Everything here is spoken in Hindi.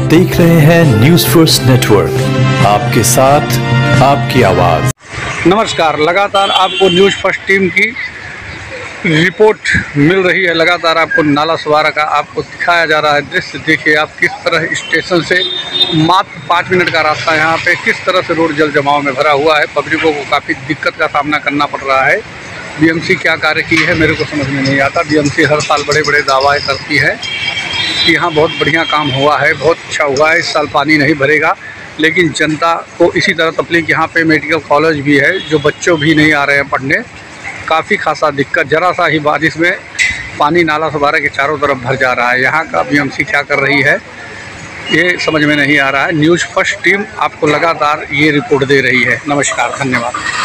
देख रहे हैं न्यूज़ फर्स्ट नेटवर्क, आपके साथ आपकी आवाज़। नमस्कार, लगातार आपको न्यूज़ फर्स्ट टीम की रिपोर्ट मिल रही है। लगातार आपको नाला सवारा का आपको दिखाया जा रहा है दृश्य। देखिए आप किस तरह स्टेशन से मात्र 5 मिनट का रास्ता है, यहाँ पे किस तरह से रोड जल जमाव में भरा हुआ है। पब्लिकों को काफ़ी दिक्कत का सामना करना पड़ रहा है। बीएमसी क्या कार्य की है मेरे को समझ में नहीं आता। बीएमसी हर साल बड़े बड़े दावे करती है कि यहाँ बहुत बढ़िया काम हुआ है, बहुत अच्छा हुआ है, इस साल पानी नहीं भरेगा, लेकिन जनता को इसी तरह तकलीफ। यहाँ पे मेडिकल कॉलेज भी है, जो बच्चों भी नहीं आ रहे हैं पढ़ने। काफ़ी खासा दिक्कत, ज़रा सा ही बारिश में पानी नाला सवारा के चारों तरफ भर जा रहा है। यहाँ का बीएमसी क्या कर रही है ये समझ में नहीं आ रहा है। न्यूज़ फर्स्ट टीम आपको लगातार ये रिपोर्ट दे रही है। नमस्कार, धन्यवाद।